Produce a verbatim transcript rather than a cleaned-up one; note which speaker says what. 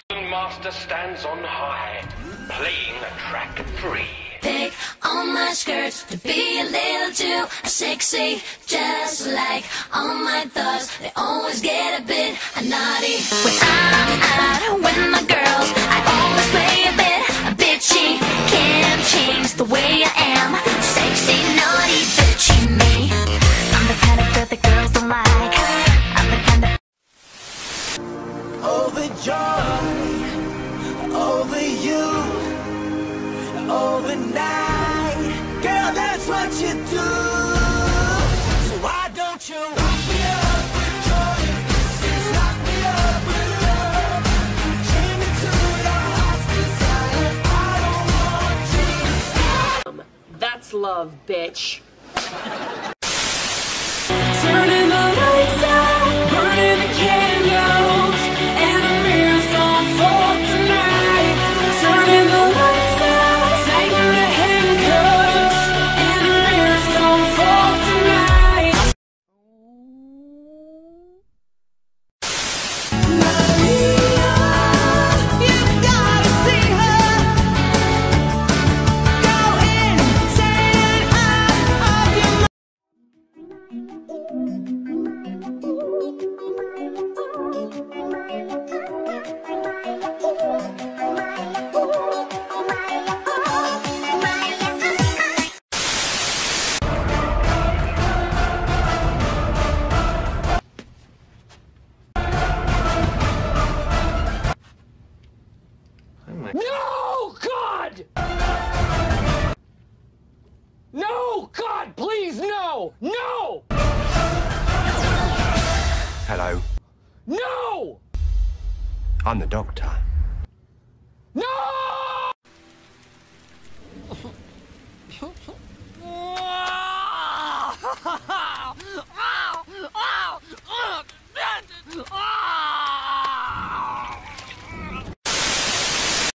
Speaker 1: Master stands on high, playing a track free.
Speaker 2: Pick on my skirts to be a little too sexy, just like all my thoughts. They always get a bit naughty. When I'm out with my girls, I always play a bit bitchy. Can't change the way I am. Sexy, naughty, bitchy me. I'm the kind of girl that girls don't like. I'm the kind of
Speaker 3: overjoyed over you, overnight. Girl, that's what you do. So why don't you lock me up with joy? Lock me up with love. Chain me to your heart's desire. I don't want you to stop.
Speaker 4: That's love, bitch.
Speaker 3: Turning the lights out, burning the candles, and the mirrors don't fall tonight. Turning the lights out, taking the handcuffs, and the mirrors don't fall tonight. Maria, you gotta see her. Go insane out of your
Speaker 5: No, God! No, God, please, no! No!
Speaker 6: Hello,
Speaker 5: No!
Speaker 6: I'm the doctor.